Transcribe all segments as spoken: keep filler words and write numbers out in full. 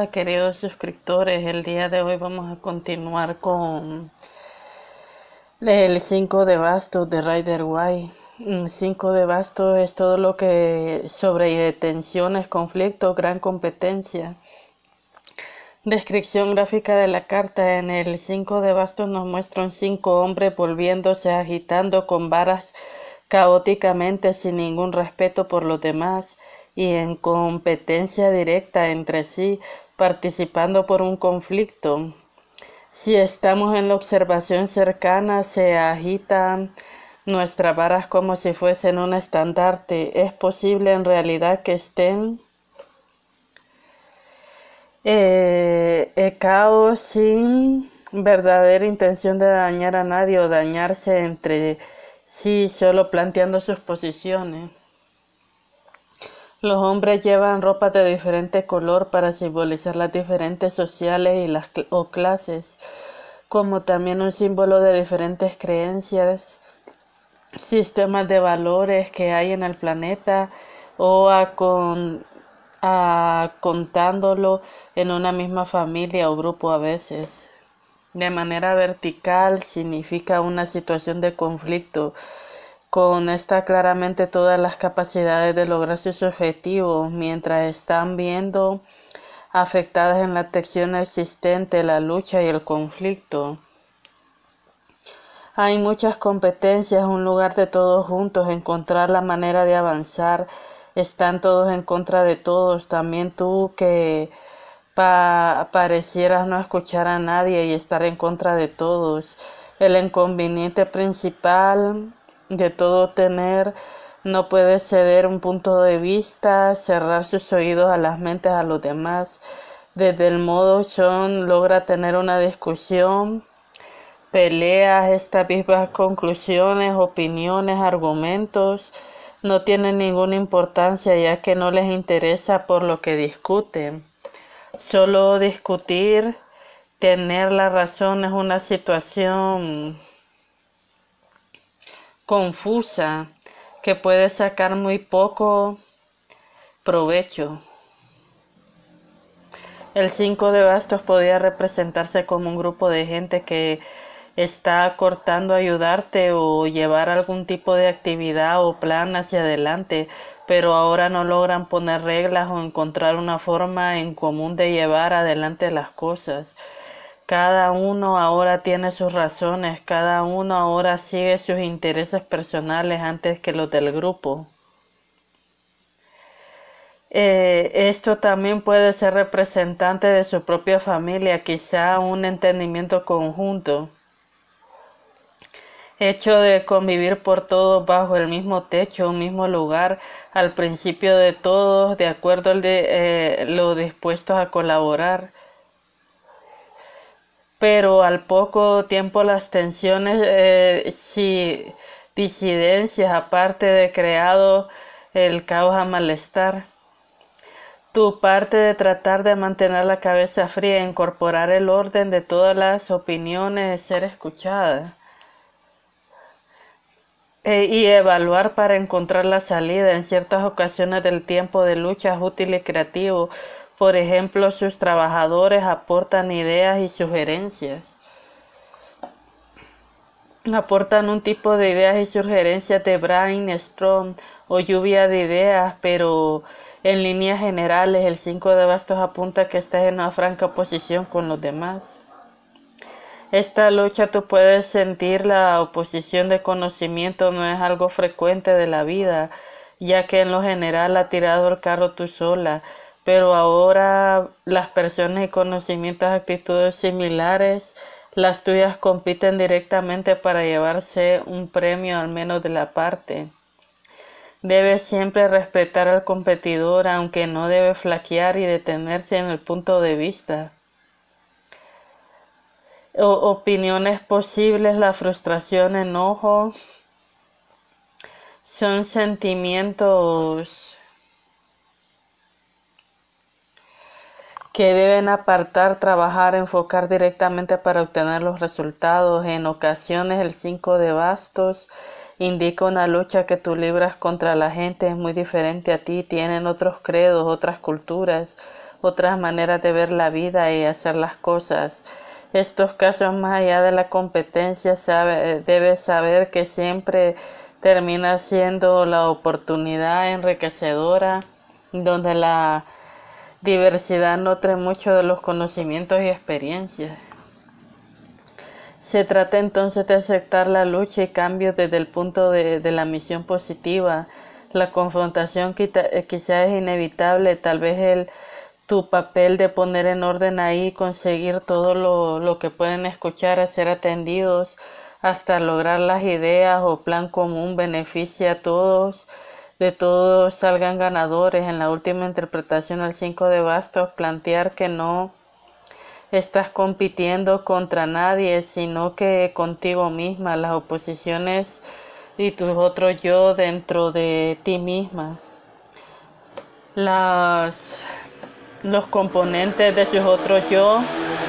Hola queridos suscriptores, el día de hoy vamos a continuar con el cinco de bastos de Rider Waite. cinco de bastos es todo lo que sobre tensiones, conflictos, gran competencia. Descripción gráfica de la carta. En el cinco de bastos nos muestran cinco hombres volviéndose, agitando con varas caóticamente sin ningún respeto por los demás y en competencia directa entre sí, participando por un conflicto. Si estamos en la observación cercana, se agitan nuestras varas como si fuesen un estandarte. Es posible en realidad que estén eh, eh, caos sin verdadera intención de dañar a nadie o dañarse entre sí, solo planteando sus posiciones. Los hombres llevan ropas de diferente color para simbolizar las diferentes sociales y las cl- o clases, como también un símbolo de diferentes creencias, sistemas de valores que hay en el planeta o a con, a contándolo en una misma familia o grupo a veces. De manera vertical significa una situación de conflicto con esta claramente todas las capacidades de lograr sus objetivos, mientras están viendo afectadas en la tensión existente, la lucha y el conflicto. Hay muchas competencias, un lugar de todos juntos, encontrar la manera de avanzar. Están todos en contra de todos, también tú que pa parecieras no escuchar a nadie y estar en contra de todos. El inconveniente principal de todo tener no puede ceder un punto de vista, cerrar sus oídos a las mentes a los demás. Desde el modo Sean logra tener una discusión, peleas, estas mismas conclusiones, opiniones, argumentos no tienen ninguna importancia ya que no les interesa por lo que discuten. Solo discutir, tener la razón es una situación confusa que puede sacar muy poco provecho. El cinco de bastos podía representarse como un grupo de gente que está cortando ayudarte o llevar algún tipo de actividad o plan hacia adelante, pero ahora no logran poner reglas o encontrar una forma en común de llevar adelante las cosas. Cada uno ahora tiene sus razones, cada uno ahora sigue sus intereses personales antes que los del grupo. Eh, esto también puede ser representante de su propia familia, quizá un entendimiento conjunto, hecho de convivir por todos bajo el mismo techo, un mismo lugar, al principio de todos, de acuerdo al de eh, lo dispuestos a colaborar. Pero al poco tiempo las tensiones, eh, si disidencias, aparte de creado el caos a malestar. Tu parte de tratar de mantener la cabeza fría, incorporar el orden de todas las opiniones, ser escuchada eh, y evaluar para encontrar la salida. En ciertas ocasiones del tiempo de lucha es útil y creativo. Por ejemplo, sus trabajadores aportan ideas y sugerencias. Aportan un tipo de ideas y sugerencias de brainstorm o lluvia de ideas, pero en líneas generales el cinco de bastos apunta que estás en una franca oposición con los demás. Esta lucha tú puedes sentir la oposición de conocimiento, no es algo frecuente de la vida, ya que en lo general ha tirado el carro tú sola, pero ahora las personas y conocimientos, actitudes similares, las tuyas compiten directamente para llevarse un premio al menos de la parte. Debes siempre respetar al competidor, aunque no debe flaquear y detenerse en el punto de vista. O opiniones posibles, la frustración, enojo, son sentimientos que deben apartar, trabajar, enfocar directamente para obtener los resultados. En ocasiones el cinco de bastos indica una lucha que tú libras contra la gente, es muy diferente a ti, tienen otros credos, otras culturas, otras maneras de ver la vida y hacer las cosas. Estos casos, más allá de la competencia, sabe, debes saber que siempre termina siendo la oportunidad enriquecedora, donde la diversidad nutre mucho de los conocimientos y experiencias. Se trata entonces de aceptar la lucha y cambio desde el punto de, de la misión positiva. La confrontación quizás es inevitable, tal vez el, tu papel de poner en orden ahí, conseguir todo lo, lo que pueden escuchar, a ser atendidos, hasta lograr las ideas o plan común beneficie a todos, de todos salgan ganadores. En la última interpretación al cinco de bastos, plantear que no estás compitiendo contra nadie, sino que contigo misma, las oposiciones y tus otros yo dentro de ti misma. Las, los componentes de sus otros yo,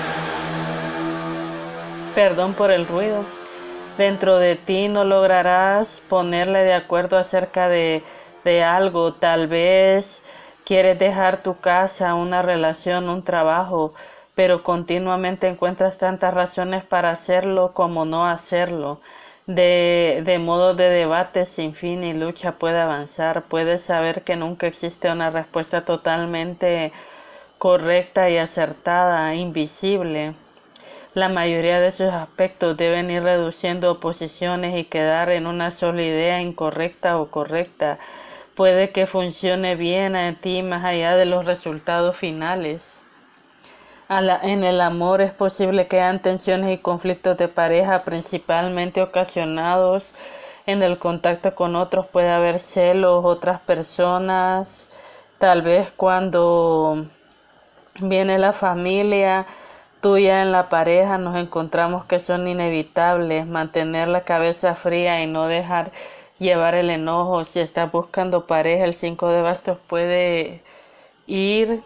perdón por el ruido, dentro de ti no lograrás ponerle de acuerdo acerca de, de algo. Tal vez quieres dejar tu casa, una relación, un trabajo, pero continuamente encuentras tantas razones para hacerlo como no hacerlo. De, de modo de debate sin fin y lucha puede avanzar. Puedes saber que nunca existe una respuesta totalmente correcta y acertada, invisible. La mayoría de sus aspectos deben ir reduciendo oposiciones y quedar en una sola idea incorrecta o correcta. Puede que funcione bien a ti más allá de los resultados finales. A la, en el amor es posible que hayan tensiones y conflictos de pareja, principalmente ocasionados en el contacto con otros. Puede haber celos, otras personas, tal vez cuando viene la familia tuya en la pareja, nos encontramos que son inevitables. Mantener la cabeza fría y no dejar llevar el enojo. Si estás buscando pareja, el cinco de bastos puede ir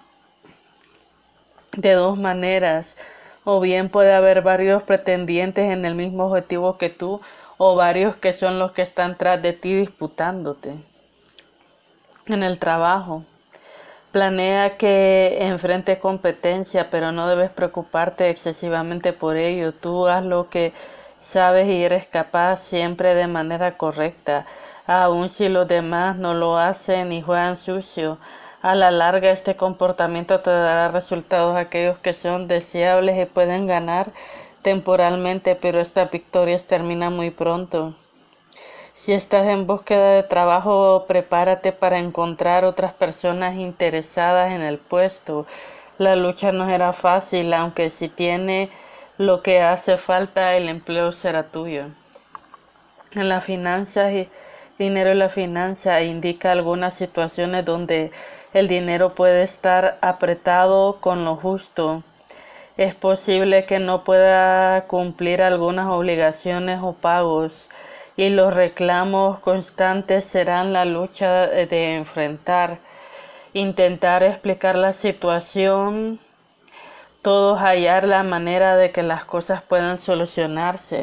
de dos maneras, o bien puede haber varios pretendientes en el mismo objetivo que tú, o varios que son los que están tras de ti disputándote. En el trabajo, planea que enfrente competencia, pero no debes preocuparte excesivamente por ello. Tú haz lo que sabes y eres capaz siempre de manera correcta, aun si los demás no lo hacen y juegan sucio. A la larga, este comportamiento te dará resultados aquellos que son deseables y pueden ganar temporalmente, pero estas victorias terminan muy pronto. Si estás en búsqueda de trabajo, prepárate para encontrar otras personas interesadas en el puesto. La lucha no será fácil, aunque si tiene lo que hace falta, el empleo será tuyo. En las finanzas y dinero y la finanza indica algunas situaciones donde el dinero puede estar apretado con lo justo. Es posible que no pueda cumplir algunas obligaciones o pagos, y los reclamos constantes serán la lucha de enfrentar. Intentar explicar la situación, todos hallar la manera de que las cosas puedan solucionarse.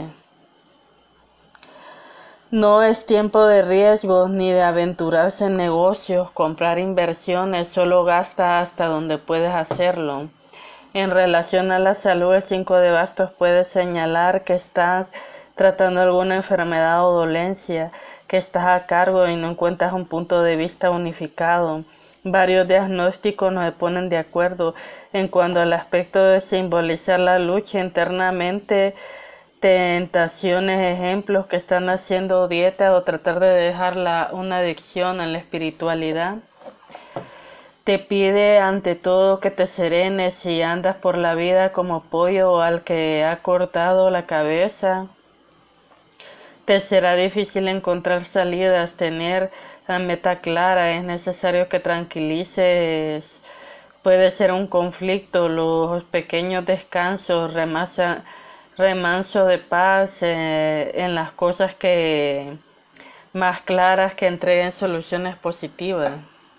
No es tiempo de riesgos ni de aventurarse en negocios, comprar inversiones, solo gasta hasta donde puedes hacerlo. En relación a la salud, el cinco de bastos puede señalar que estás tratando alguna enfermedad o dolencia, que estás a cargo y no encuentras un punto de vista unificado. Varios diagnósticos no se ponen de acuerdo en cuanto al aspecto de simbolizar la lucha internamente, tentaciones, ejemplos que están haciendo dieta o tratar de dejar la, una adicción a la espiritualidad. Te pide ante todo que te serenes si andas por la vida como pollo al que ha cortado la cabeza. Te será difícil encontrar salidas, tener la meta clara, es necesario que tranquilices. Puede ser un conflicto, los pequeños descansos, remasa, remanso de paz eh, en las cosas que más claras que entreguen soluciones positivas.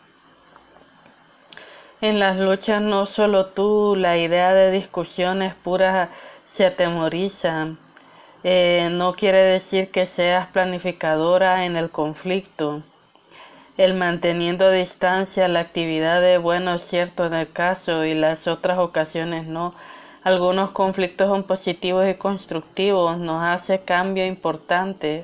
En las luchas no solo tú, la idea de discusiones puras se atemoriza. Eh, no quiere decir que seas planificadora en el conflicto. el manteniendo distancia, la actividad de bueno es cierto en el caso y las otras ocasiones no. Algunos conflictos son positivos y constructivos, nos hace cambio importante.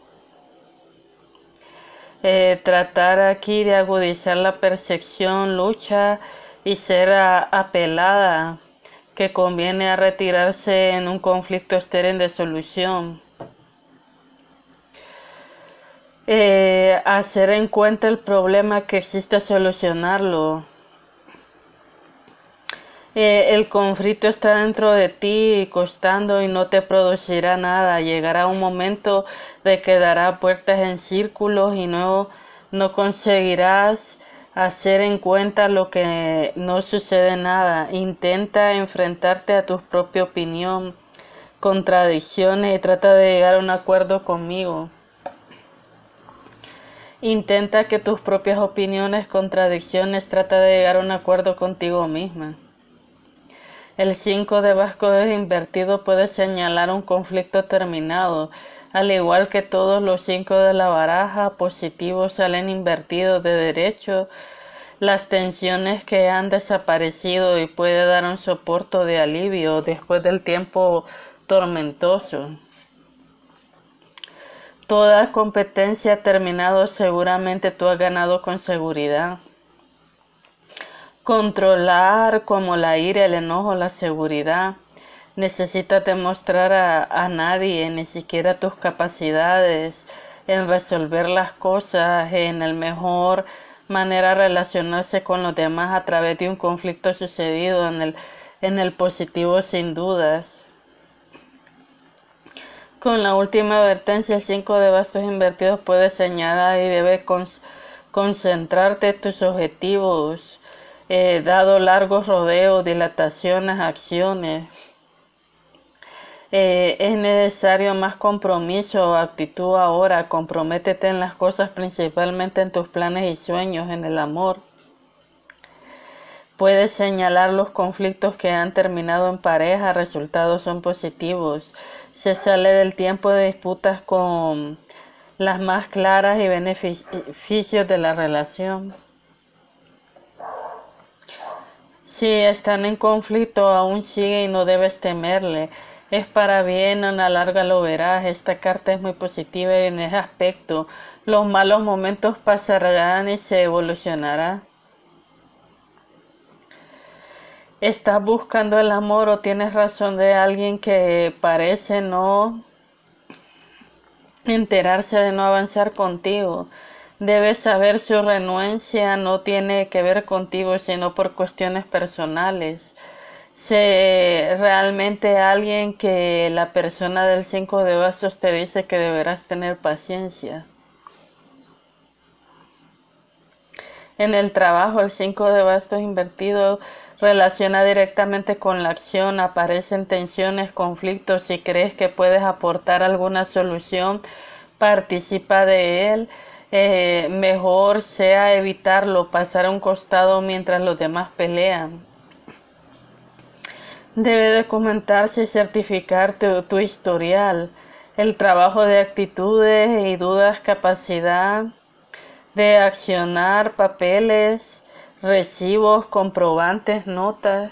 Eh, tratar aquí de agudizar la percepción, lucha y ser a, apelada, que conviene a retirarse en un conflicto estéril de solución. Eh, hacer en cuenta el problema que existe, solucionarlo. Eh, el conflicto está dentro de ti, costando y no te producirá nada. Llegará un momento de que dará puertas en círculos y no, no conseguirás hacer en cuenta lo que no sucede nada. Intenta enfrentarte a tu propia opinión, contradicciones y trata de llegar a un acuerdo conmigo. Intenta que tus propias opiniones, contradicciones, trata de llegar a un acuerdo contigo misma. El cinco de bastos invertido puede señalar un conflicto terminado, al igual que todos los cinco de la baraja positivos salen invertidos de derecho, las tensiones que han desaparecido y puede dar un soporte de alivio después del tiempo tormentoso. Toda competencia ha terminado, seguramente tú has ganado con seguridad. Controlar como la ira, el enojo, la seguridad. Necesitas demostrar a, a nadie, ni siquiera tus capacidades en resolver las cosas, en el mejor manera de relacionarse con los demás a través de un conflicto sucedido en el, en el positivo sin dudas. Con la última advertencia, el cinco de bastos invertidos puede señalar y debe con, concentrarte en tus objetivos, eh, dado largos rodeos, dilataciones, acciones. Eh, es necesario más compromiso o actitud ahora. Comprométete en las cosas, principalmente en tus planes y sueños, en el amor. Puedes señalar los conflictos que han terminado en pareja, resultados son positivos. Se sale del tiempo de disputas con las más claras y beneficios de la relación. Si están en conflicto, aún sigue y no debes temerle. Es para bien, a la larga lo verás. Esta carta es muy positiva en ese aspecto. Los malos momentos pasarán y se evolucionará. ¿Estás buscando el amor o tienes razón de alguien que parece no enterarse de no avanzar contigo? Debes saber su renuencia no tiene que ver contigo, sino por cuestiones personales. Sé realmente alguien que la persona del cinco de bastos te dice que deberás tener paciencia. En el trabajo, el cinco de bastos invertido relaciona directamente con la acción. Aparecen tensiones, conflictos. Si crees que puedes aportar alguna solución, participa de él. Eh, mejor sea evitarlo, pasar a un costado mientras los demás pelean. Debe documentarse y certificar tu, tu historial, el trabajo de actitudes y dudas, capacidad de accionar, papeles, recibos, comprobantes, notas.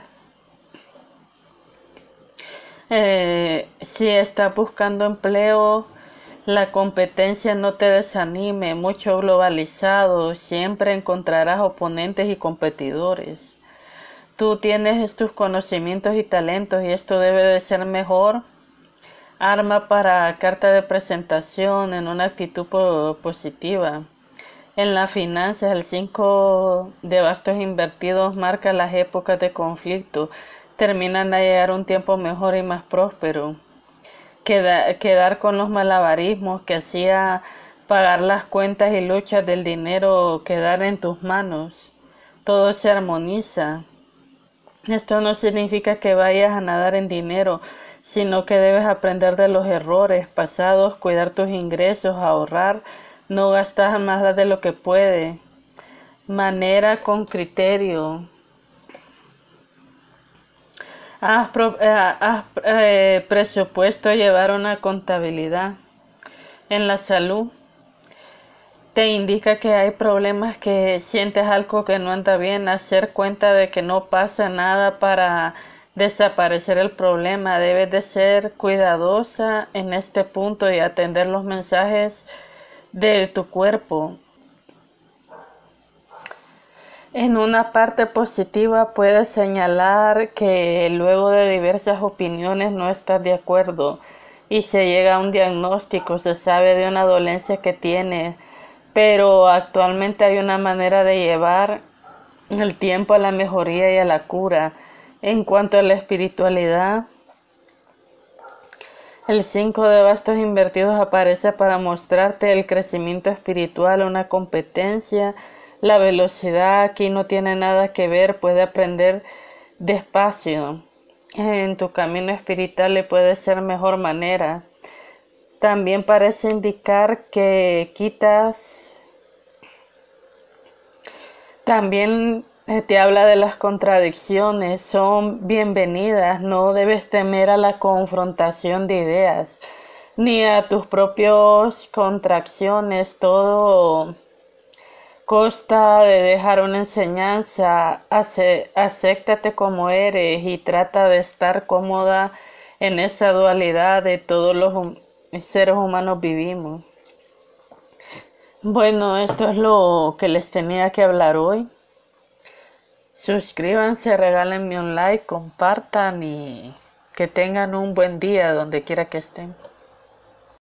Eh, si estás buscando empleo, la competencia no te desanime, mucho globalizado, siempre encontrarás oponentes y competidores. Tú tienes tus conocimientos y talentos y esto debe de ser mejor arma para carta de presentación en una actitud positiva. En las finanzas, el cinco de bastos invertidos marca las épocas de conflicto. Terminan a llegar un tiempo mejor y más próspero. Queda, quedar con los malabarismos que hacía pagar las cuentas y luchas del dinero quedar en tus manos. Todo se armoniza. Esto no significa que vayas a nadar en dinero, sino que debes aprender de los errores pasados, cuidar tus ingresos, ahorrar, no gastar más de lo que puede. Manera con criterio. Haz, pro, eh, haz eh, presupuesto, llevar una contabilidad. En la salud, te indica que hay problemas, que sientes algo que no anda bien, hacer cuenta de que no pasa nada para desaparecer el problema. Debes de ser cuidadosa en este punto y atender los mensajes de tu cuerpo. En una parte positiva puedes señalar que luego de diversas opiniones no estás de acuerdo y se llega a un diagnóstico, se sabe de una dolencia que tiene, pero actualmente hay una manera de llevar el tiempo a la mejoría y a la cura. En cuanto a la espiritualidad, el cinco de bastos invertidos aparece para mostrarte el crecimiento espiritual, una competencia. La velocidad aquí no tiene nada que ver, puede aprender despacio. En tu camino espiritual le puede ser mejor manera. También parece indicar que quitas. También eh, te habla de las contradicciones, son bienvenidas, no debes temer a la confrontación de ideas, ni a tus propias contracciones, todo consta de dejar una enseñanza, ace- acéptate como eres y trata de estar cómoda en esa dualidad de todos los hum- seres humanos vivimos. Bueno, esto es lo que les tenía que hablar hoy. Suscríbanse, regálenme un like, compartan y que tengan un buen día donde quiera que estén.